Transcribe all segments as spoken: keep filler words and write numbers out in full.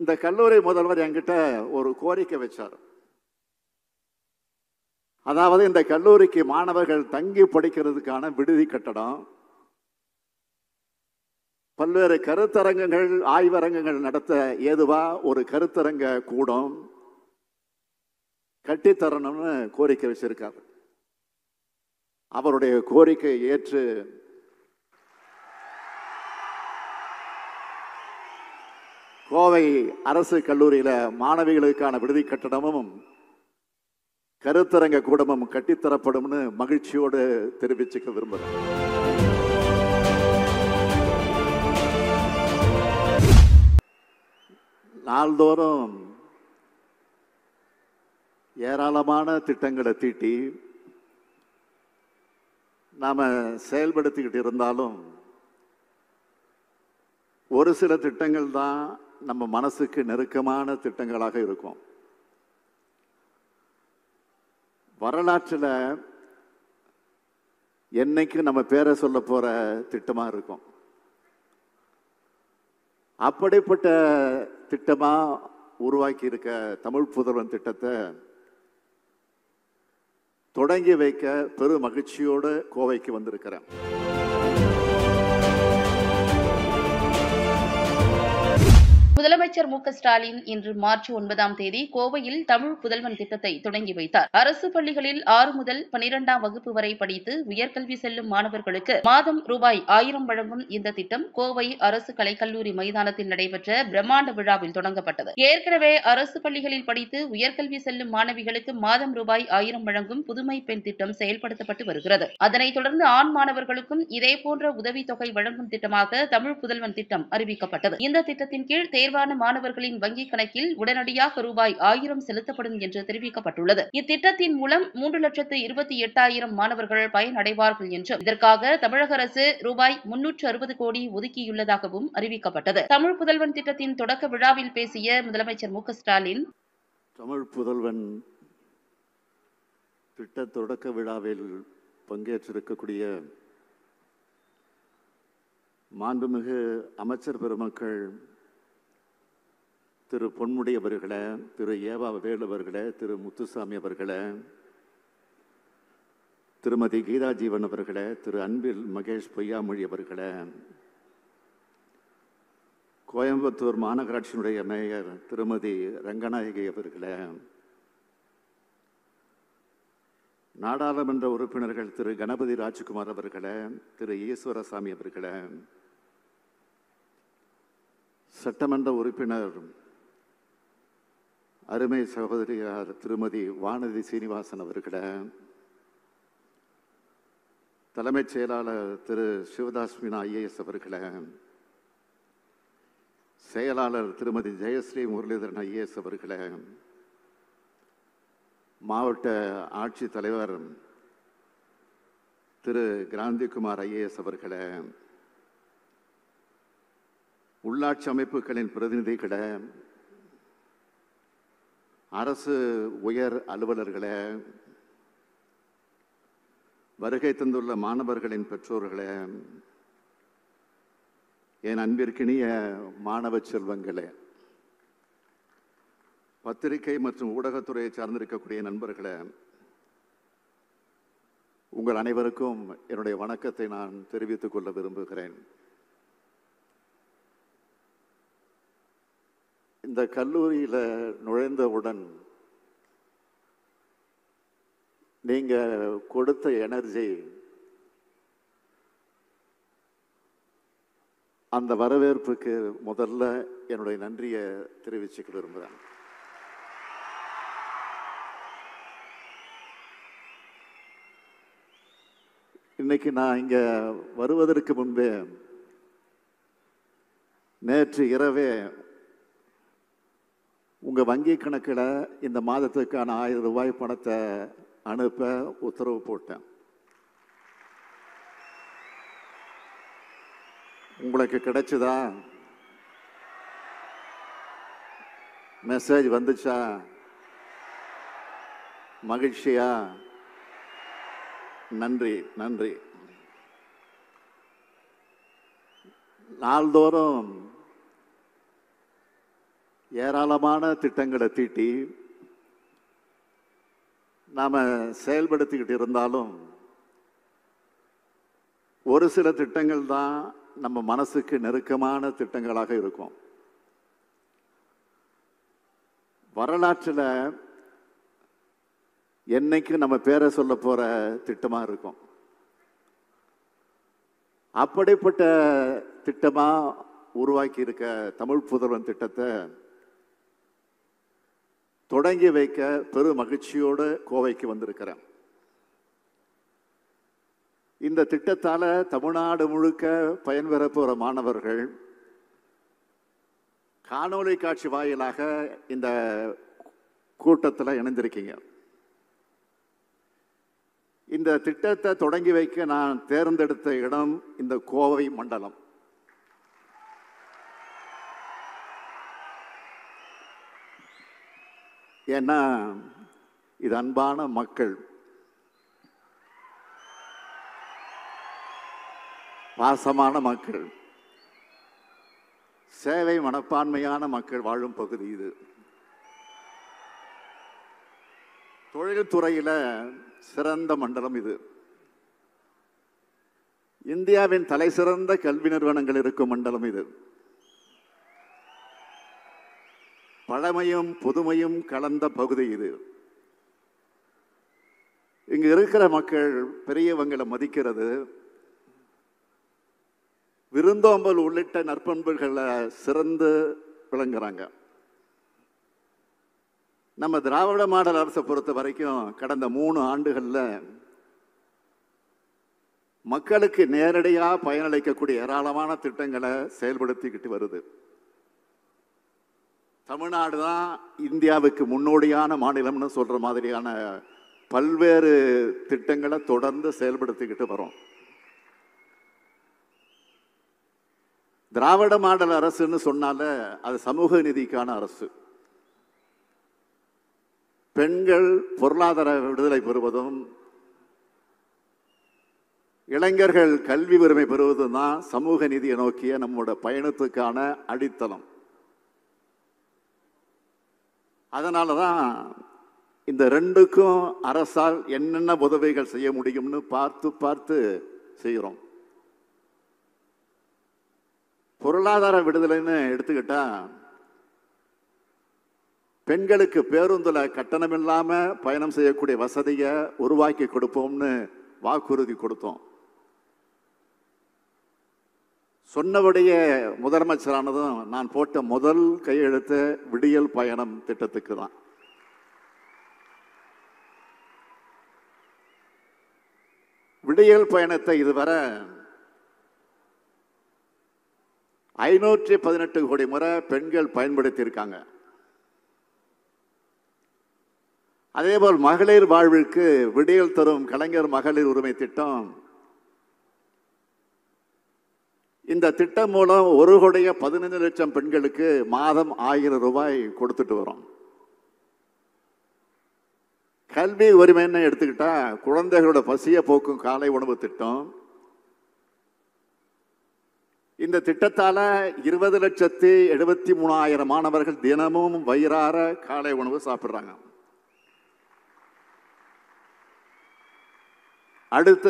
இந்த கல்லூரி முதல்வர் என்கிட்ட ஒரு கோரிக்கை வச்சார். அதாவது இந்த கல்லூரிக்கு மாணவர்கள் தங்கி படிக்கிறதுக்கான விடுதி கட்டடம், பல்வேறு கருத்தரங்குகள் ஆய்வரங்குகள் நடத்த ஏதுவா ஒரு கருத்தரங்க கூடம் கட்டித்தரணும்னு கோரிக்கை வச்சிருக்காரு. அவருடைய கோரிக்கையை ஏற்று கோவை அரசு கல்லூரியில மாணவிகளுக்கான விடுதி கட்டடமும் கருத்தரங்க கூடமும் கட்டித்தரப்படும்னு மகிழ்ச்சியோடு தெரிவிச்சுக்க விரும்புகிறேன். நாள்தோறும் ஏராளமான திட்டங்களை தீட்டி நாம செயல்படுத்திக்கிட்டு இருந்தாலும் ஒரு சில திட்டங்கள் தான் நம்ம மனசுக்கு நெருக்கமான திட்டங்களாக இருக்கும். வரலாற்றில் என்னைக்கு நம்ம பேரை சொல்ல போற திட்டமா இருக்கும். அப்படிப்பட்ட திட்டமா உருவாக்கி இருக்க தமிழ் புதல்வன் திட்டத்தை தொடங்கி வைக்க பெரு மகிழ்ச்சியோடு கோவைக்கு வந்திருக்கிறேன். முதலமைச்சர் மு க ஸ்டாலின் இன்று மார்ச் ஒன்பதாம் தேதி கோவையில் தமிழ் புதல்வன் திட்டத்தை தொடங்கி வைத்தார். அரசு பள்ளிகளில் ஆறு முதல் பனிரெண்டாம் வகுப்பு வரை படித்து உயர்கல்வி செல்லும் மாணவர்களுக்கு மாதம் ரூபாய் ஆயிரம் வழங்கும் இந்த திட்டம் கோவை அரசு கலைக்கல்லூரி மைதானத்தில் நடைபெற்ற பிரம்மாண்ட விழாவில் தொடங்கப்பட்டது. ஏற்கனவே அரசு பள்ளிகளில் படித்து உயர்கல்வி செல்லும் மாணவிகளுக்கு மாதம் ரூபாய் ஆயிரம் வழங்கும் புதுமை பெண் திட்டம் செயல்படுத்தப்பட்டு வருகிறது. அதனைத் தொடர்ந்து ஆண் மாணவர்களுக்கும் இதேபோன்ற உதவித்தொகை வழங்கும் திட்டமாக தமிழ் புதல்வன் திட்டம் அறிவிக்கப்பட்டது. இந்த திட்டத்தின் கீழ் தேர்வான மாணவர்களின் வங்கிக் கணக்கில் உடனடியாக ரூபாய் ஆயிரம் செலுத்தப்படும் என்று தெரிவிக்கப்பட்டுள்ளது. இத்திட்டத்தின் மூலம் மூன்று லட்சத்து இருபத்தி எட்டாயிரம் மாணவர்கள் பயனடைவார்கள் என்றும் இதற்காக தமிழக அரசு ரூபாய் முன்னூற்று அறுபது கோடி ஒதுக்கியுள்ளதாகவும் அறிவிக்கப்பட்டது. தமிழ் புதல்வன் திட்டத்தின் தொடக்க விழாவில் பேசிய முதலமைச்சர் மு க ஸ்டாலின், தமிழ் புதல்வன் திட்ட தொடக்க விழாவில் பங்கேற்றிருக்கக்கூடிய மாண்புமிகு அமைச்சர் பெருமக்கள் திரு பொன்முடி அவர்களே, திரு ஏவா வேலு அவர்களே, திரு முத்துசாமி அவர்களே, திருமதி கீதா ஜீவன் அவர்களே, திரு அன்பில் மகேஷ் பொய்யாமொழி அவர்களே, கோயம்புத்தூர் மாநகராட்சியினுடைய மேயர் திருமதி ரங்கநாயகி அவர்களே, நாடாளுமன்ற உறுப்பினர்கள் திரு கணபதி ராஜ்குமார் அவர்களே, திரு ஈஸ்வரசாமி அவர்களே, சட்டமன்ற உறுப்பினர் அருமை சகோதரியார் திருமதி வானதி சீனிவாசன் அவர்களே, தலைமைச் செயலாளர் திரு சிவதாஸ் மீனா ஐஏஎஸ் அவர்களே, செயலாளர் திருமதி ஜெயஸ்ரீ முரளிதரன் ஐஏஎஸ் அவர்களே, மாவட்ட ஆட்சித் தலைவர் திரு கிராந்திகுமார் ஐஏஎஸ் அவர்களே, உள்ளாட்சி அமைப்புகளின் பிரதிநிதிகளே, அரசு உயர் அலுவலர்களே, வருகை தந்துள்ள மாணவர்களின் பெற்றோர்களே, என் அன்பிற்கினிய மாணவ செல்வங்களே, பத்திரிகை மற்றும் ஊடகத்துறையை சார்ந்திருக்கக்கூடிய நண்பர்களே, உங்கள் அனைவருக்கும் என்னுடைய வணக்கத்தை நான் தெரிவித்துக் கொள்ள விரும்புகிறேன். இந்த கல்லூரியில் நுழைந்தவுடன் நீங்க கொடுத்த எனர்ஜி, அந்த வரவேற்புக்கு முதல்ல என்னுடைய நன்றியை தெரிவிச்சுக்க விரும்புகிறேன். இன்னைக்கு நான் இங்க வருவதற்கு முன்பே நேற்று இரவே உங்க வங்கி கணக்கில் இந்த மாதத்துக்கான ஆயிரம் ரூபாய் பணத்தை அனுப்ப உத்தரவு போட்டேன். உங்களுக்கு கிடைச்சதா? மெசேஜ் வந்துச்சா? மகிழ்ச்சியா? நன்றி நன்றி. நாள்தோறும் ஏராளமான திட்டங்களை தீட்டி நாம் செயல்படுத்திக்கிட்டு இருந்தாலும் ஒரு சில திட்டங்கள் தான் நம்ம மனசுக்கு நெருக்கமான திட்டங்களாக இருக்கும். வரலாற்றில் என்னைக்கு நம்ம பேரை சொல்ல போற திட்டமா இருக்கும். அப்படிப்பட்ட திட்டமா உருவாக்கி இருக்க தமிழ் புதல்வன் திட்டத்தை தொடங்கி வைக்க பெரு மகிழ்ச்சியோடு கோவைக்கு வந்திருக்கிறேன். இந்த திட்டத்தால தமிழ்நாடு முழுக்க பயன்பெற போற மாணவர்கள் காணொளி காட்சி வாயிலாக இந்த கூட்டத்தில் இணைந்திருக்கீங்க. இந்த திட்டத்தை தொடங்கி வைக்க நான் தேர்ந்தெடுத்த இடம் இந்த கோவை மண்டலம். ஏன்னா இது அன்பான மக்கள், பாசமான மக்கள், சேவை மனப்பான்மையான மக்கள் வாழும் பகுதி இது. தொழில்துறையில சிறந்த மண்டலம் இது. இந்தியாவின் தலை சிறந்த கல்வி நிறுவனங்கள் இருக்கும் மண்டலம் இது. பழமையும் புதுமையும் கலந்த பகுதி இது. இங்க இருக்கிற மக்கள் பெரியவங்களை மதிக்கிறது, விருந்தோம்பல் உள்ளிட்ட நற்பண்புகளை சிறந்து விளங்குறாங்க. நம்ம திராவிட மாடல் அரசை பொறுத்த வரைக்கும் கடந்த மூணு ஆண்டுகள்ல மக்களுக்கு நேரடியாக பயனளிக்கக்கூடிய ஏராளமான திட்டங்களை செயல்படுத்திக்கிட்டு வருது. தமிழ்நாடு தான் இந்தியாவுக்கு முன்னோடியான மாநிலம்னு சொல்ற மாதிரியான பல்வேறு திட்டங்களை தொடர்ந்து செயல்படுத்திக்கிட்டு வரோம். திராவிட மாடல் அரசுன்னு சொன்னால அது சமூக நீதிக்கான அரசு. பெண்கள் பொருளாதார விடுதலை பெறுவதும் இளைஞர்கள் கல்வி உரிமை பெறுவதும் தான் சமூக நீதியை நோக்கிய நம்முடைய பயணத்துக்கான அடித்தளம். அதனாலதான் இந்த ரெண்டுக்கும் அரசால் என்னென்ன உதவிகள் செய்ய முடியும்னு பார்த்து பார்த்து செய்கிறோம். பொருளாதார விடுதலைன்னு எடுத்துக்கிட்டா பெண்களுக்கு பேருந்துல கட்டணம் இல்லாம பயணம் செய்யக்கூடிய வசதியை உருவாக்கி கொடுப்போம்னு வாக்குறுதி கொடுத்தோம். சொன்னபடியே முதலமைச்சரானதும் நான் போட்ட முதல் கையெழுத்து விடியல் பயணம் திட்டத்துக்கு தான். விடியல் பயணத்தை இதுவரை ஐநூற்றி பதினெட்டு கோடி முறை பெண்கள் பயன்படுத்தி இருக்காங்க. அதேபோல் மகளிர் வாழ்விற்கு விடியல் தரும் கலைஞர் மகளிர் உரிமை திட்டம், இந்த திட்டம் மூலம் ஒரு கோடிய பதினைந்து லட்சம் பெண்களுக்கு மாதம் ஆயிரம் ரூபாய் கொடுத்துட்டு வரோம். கல்வி உரிமைன்னு எடுத்துக்கிட்டா குழந்தைகளோட பசிய போக்கும் காலை உணவு திட்டம். இந்த திட்டத்தால இருபது லட்சத்தி எழுபத்தி மூணாயிரம் மாணவர்கள் தினமும் வயிறார காலை உணவு சாப்பிடுறாங்க. அடுத்து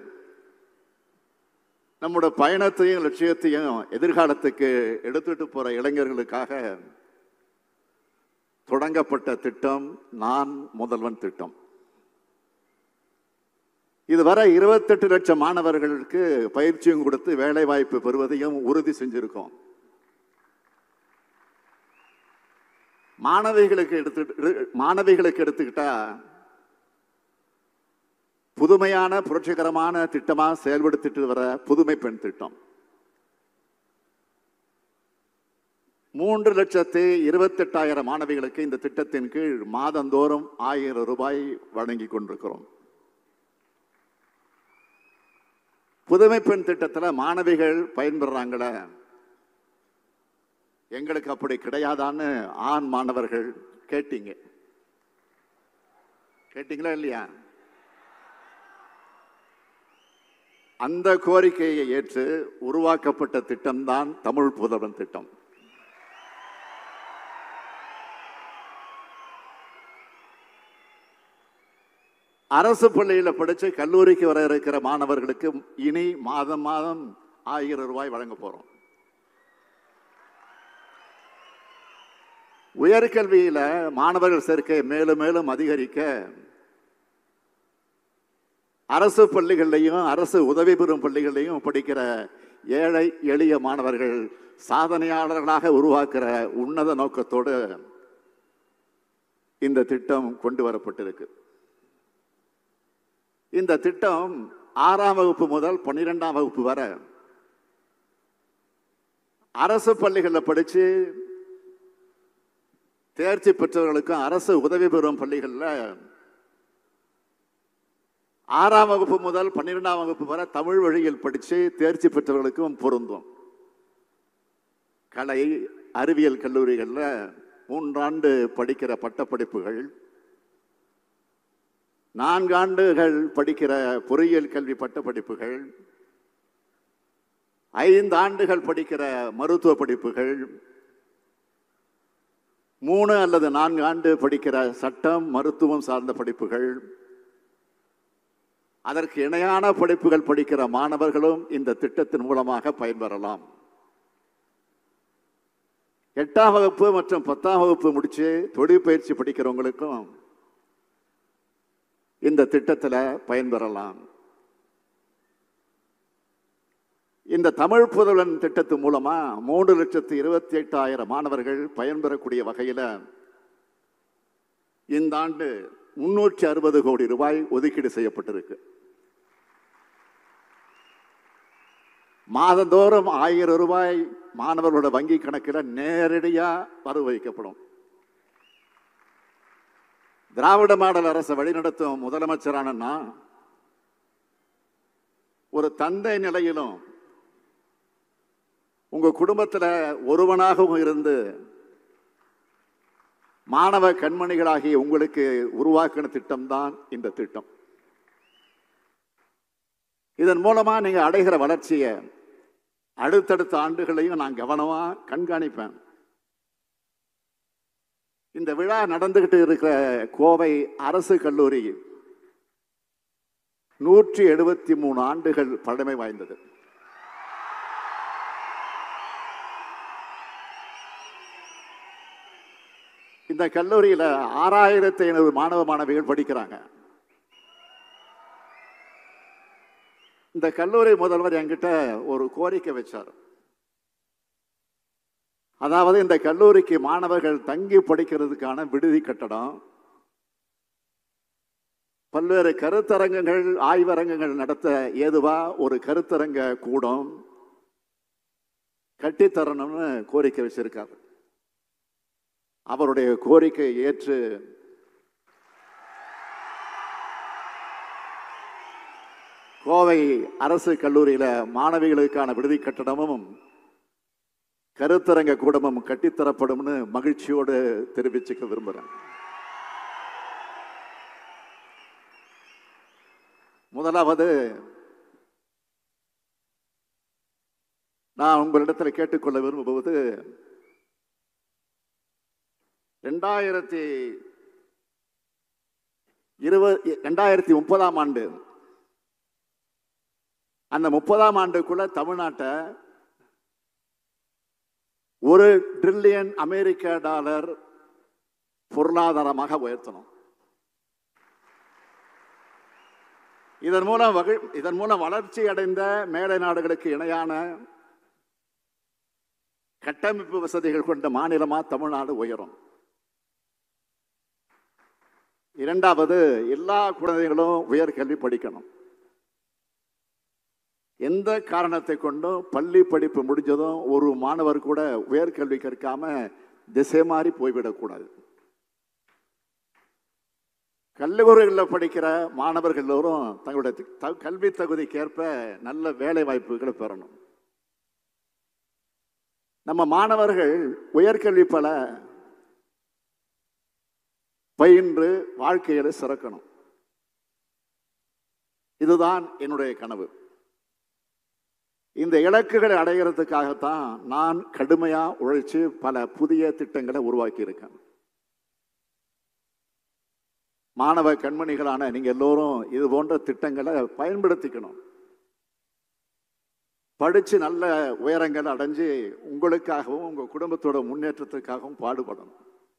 நம்முடைய பயணத்தையும் லட்சியத்தையும் எதிர்காலத்துக்கு எடுத்துட்டு போற இளைஞர்களுக்காக தொடங்கப்பட்ட திட்டம் நான் முதல்வன் திட்டம். இதுவரை இருபத்தெட்டு லட்சம் மாணவர்களுக்கு பயிற்சியும் கொடுத்து வேலை வாய்ப்பு பெறுவதையும் உறுதி செஞ்சிருக்கோம். மாணவிகளுக்கு எடுத்து மாணவிகளுக்கு எடுத்துக்கிட்டா புதுமையான புரட்சிகரமான திட்டமா செயல்படுத்திட்டு வர புதுமை பெண் திட்டம். மூன்று லட்சத்தி இருபத்தி எட்டாயிரம் மாணவிகளுக்கு இந்த திட்டத்தின் கீழ் மாதந்தோறும் ஆயிரம் ரூபாய் வழங்கி கொண்டிருக்கிறோம். புதுமை பெண் திட்டத்தில் மாணவிகள் பயன்பெறாங்கள, எங்களுக்கு அப்படி கிடையாதான்னு ஆண் மாணவர்கள் கேட்டீங்க. கேட்டீங்களா இல்லையா? அந்த கோரிக்கையை ஏற்று உருவாக்கப்பட்ட திட்டம்தான் தமிழ் புதல்வன் திட்டம். அரசு பள்ளியில் படிச்சு கல்லூரிக்கு வர இருக்கிற மாணவர்களுக்கு இனி மாதம் மாதம் ஆயிரம் ரூபாய் வழங்க போறோம். உயர்கல்வியில மாணவர்கள் சேர்க்கை மேலும் மேலும் அதிகரிக்க அரசு பள்ளிகள்லையும் அரசு உதவி பெறும் பள்ளிகள்லையும் படிக்கிற ஏழை எளிய மாணவர்கள் சாதனையாளர்களாக உருவாக்குற உன்னத நோக்கத்தோடு இந்த திட்டம் கொண்டு வரப்பட்டிருக்கு. இந்த திட்டம் ஆறாம் வகுப்பு முதல் பன்னிரெண்டாம் வகுப்பு வரை அரசு பள்ளிகளில் படிச்சு தேர்ச்சி பெற்றவர்களுக்கும் அரசு உதவி பெறும் பள்ளிகளில் ஆறாம் வகுப்பு முதல் பன்னிரெண்டாம் வகுப்பு வரை தமிழ் வழியில் படித்து தேர்ச்சி பெற்றவர்களுக்கும் பொருந்தும். கலை அறிவியல் கல்லூரிகளில் மூன்றாண்டு படிக்கிற பட்டப்படிப்புகள், நான்காண்டுகள் படிக்கிற பொறியியல் கல்வி பட்டப்படிப்புகள், ஐந்து ஆண்டுகள் படிக்கிற மருத்துவ படிப்புகள், மூணு அல்லது நான்கு ஆண்டு படிக்கிற சட்டம் மருத்துவம் சார்ந்த படிப்புகள், அதற்கு இணையான படிப்புகள் படிக்கிற மாணவர்களும் இந்த திட்டத்தின் மூலமாக பயன்பெறலாம். எட்டாம் வகுப்பு மற்றும் பத்தாம் வகுப்பு முடிச்சு தொழிற்பயிற்சி படிக்கிறவங்களுக்கும் இந்த திட்டத்தில் பயன்பெறலாம். இந்த தமிழ் புதல்வன் திட்டத்தின் மூலமா மூன்று லட்சத்து இருபத்தி எட்டாயிரம் மாணவர்கள் பயன்பெறக்கூடிய வகையில் இந்த ஆண்டு முன்னூற்றி அறுபது கோடி ரூபாய் ஒதுக்கீடு செய்யப்பட்டிருக்கு. மாதந்தோறும் ஆயிரம் ரூபாய் மாணவர்களோட வங்கி கணக்கில் நேரடியாக வரவு வைக்கப்படும். திராவிட மாடல் அரசை வழிநடத்தும் முதலமைச்சரான ஒரு தந்தை நிலையிலும் உங்க குடும்பத்தில் ஒருவனாகவும் இருந்து மாணவ கண்மணிகளாகிய உங்களுக்கு உருவாக்கின திட்டம் தான் இந்த திட்டம். இதன் மூலமா நீங்க அடைகிற வளர்ச்சியை அடுத்தடுத்த ஆண்டுகளையும் நான் கவனமா கண்காணிப்பேன். இந்த விழா நடந்துகிட்டு இருக்கிற கோவை அரசு கல்லூரி நூற்றி எழுபத்தி மூணு ஆண்டுகள் பழமை வாய்ந்தது. இந்த கல்லூரியில ஆறாயிரத்தி ஐநூறு மாணவ மாணவிகள் படிக்கிறாங்க. இந்த கல்லூரி முதல்வர் என்கிட்ட ஒரு கோரிக்கை வச்சார். அதாவது இந்த கல்லூரிக்கு மாணவர்கள் தங்கி படிக்கிறதுக்கான விடுதி கட்டடம், பல்வேறு கருத்தரங்கங்கள் ஆய்வரங்கங்கள் நடத்த ஏதுவா ஒரு கருத்தரங்க கூடம் கட்டித்தரணும்னு கோரிக்கை வச்சிருக்காரு. அவருடைய கோரிக்கை ஏற்று கோவை அரசு கல்லூரியில மாணவிகளுக்கான விடுதி கட்டடமும் கருத்தரங்க கூடமும் கட்டித்தரப்படும்னு மகிழ்ச்சியோடு தெரிவிச்சுக்க விரும்புகிறேன். முதலாவது நான் உங்களிடத்தில் கேட்டுக்கொள்ள விரும்புவது, ரெண்டாயிரத்தி இருபது ரெண்டாயிரத்தி முப்பதாம் ஆண்டு அந்த முப்பதாம் ஆண்டுக்குள்ள தமிழ்நாட்டை ஒரு ட்ரில்லியன் அமெரிக்க டாலர் பொருளாதாரமாக உயர்த்தணும். இதன் மூலம் வகை இதன் மூலம் வளர்ச்சி அடைந்த மேலை நாடுகளுக்கு இணையான கட்டமைப்பு வசதிகள் கொண்ட மாநிலமா தமிழ்நாடு உயரும். இரண்டாவது, எல்லா குழந்தைகளும் உயர்கல்வி படிக்கணும். எந்த காரணத்தை கொண்டும் பள்ளி படிப்பு முடிஞ்சதும் ஒரு மாணவர் கூட உயர்கல்வி கற்காம திசை மாறி போய்விடக்கூடாது. கல்லூரிகளில் படிக்கிற மாணவர்கள் எல்லோரும் தங்களுடைய கல்வி தகுதிக்கேற்ப நல்ல வேலை வாய்ப்புகளை பெறணும். நம்ம மாணவர்கள் உயர்கல்வி பல பயின்று வாழ்க்கையில சிறக்கணும். இதுதான் என்னுடைய கனவு. இந்த இலக்குகளை அடைகிறதுக்காகத்தான் நான் கடுமையா உழைச்சு பல புதிய திட்டங்களை உருவாக்கி இருக்கேன். மாணவ கண்மணிகளான நீங்க எல்லோரும் இது போன்ற திட்டங்களை பயன்படுத்திக்கணும். படிச்சு நல்ல உயரங்கள் அடைஞ்சு உங்களுக்காகவும் உங்க குடும்பத்தோட முன்னேற்றத்துக்காகவும் பாடுபடணும்.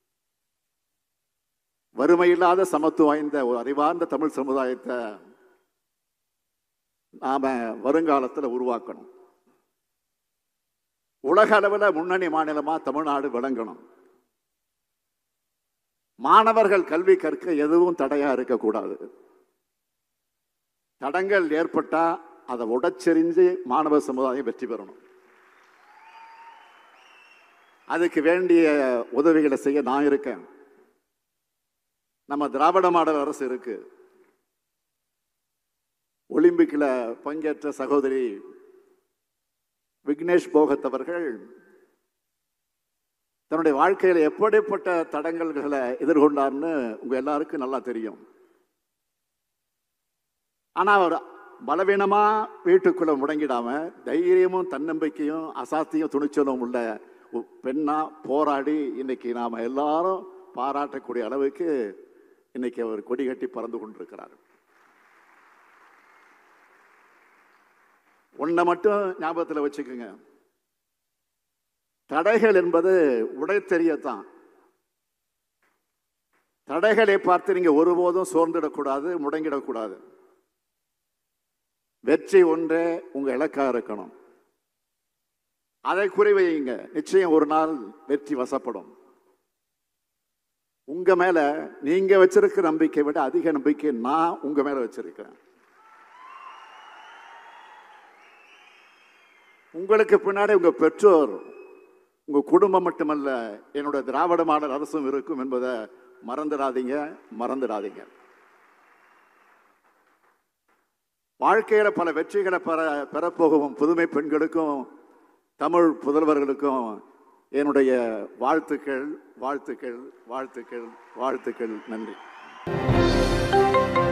வறுமையில்லாத சமத்துவம் வாய்ந்த ஒரு அறிவார்ந்த தமிழ் சமுதாயத்தை நாம வருங்காலத்தில் உருவாக்கணும். உலக அளவில் முன்னணி மாநிலமா தமிழ்நாடு விளங்கணும். மாணவர்கள் கல்வி கற்க எதுவும் தடையா இருக்கக்கூடாது. தடங்கள் ஏற்பட்டா அதை உடைச்செறிஞ்சு மாணவ சமுதாயம் வெற்றி பெறணும். அதுக்கு வேண்டிய உதவிகளை செய்ய நான் இருக்கேன். நம்ம திராவிட மாடல் அரசு இருக்கு. ஒலிம்பிக்ல பங்கேற்ற சகோதரி விக்னேஷ் போகத் அவர்கள் தன்னுடைய வாழ்க்கையில எப்படிப்பட்ட தடங்கல்களை எதிர்கொண்டார்னு உங்க எல்லாருக்கும் நல்லா தெரியும். ஆனா அவர் பலவீனமா வீட்டுக்குள்ள முடங்கிடாம தைரியமும் தன்னம்பிக்கையும் அசாத்தியும் துணிச்சலும் உள்ள பெண்ணா போராடி இன்னைக்கு நாம எல்லாரும் பாராட்டக்கூடிய அளவுக்கு இன்னைக்கு அவர் கொடி கட்டி பறந்து கொண்டிருக்கிறார். ஒன்றை மட்டும் ஞாபகத்தில் வச்சுக்கோங்க, தடைகள் என்பது உடை தெரியத்தான். தடைகளை பார்த்து நீங்க ஒருபோதும் சோர்ந்துடக்கூடாது, முடங்கிடக்கூடாது. வெற்றி ஒன்றே உங்க இலக்கா இருக்கணும். அதை குறிவையுங்க, நிச்சயம் ஒரு நாள் வெற்றி வசப்படும். உங்க மேல நீங்க வச்சிருக்கிற நம்பிக்கை விட அதிக நம்பிக்கை நான் உங்க மேல வச்சிருக்கிறேன். உங்களுக்கு பின்னாடி உங்க பெற்றோர், உங்க குடும்பம் மட்டுமல்ல, என்னோட திராவிட மாடல் அரசும் இருக்கும் என்பதை மறந்துடாதீங்க, மறந்துடாதீங்க. வாழ்க்கையில பல வெற்றிகளை பெற பெறப்போகும் புதுமை பெண்களுக்கும் தமிழ் புதல்வர்களுக்கும் என்னுடைய வாழ்த்துக்கள், வாழ்த்துக்கள், வாழ்த்துக்கள், வாழ்த்துக்கள். நன்றி.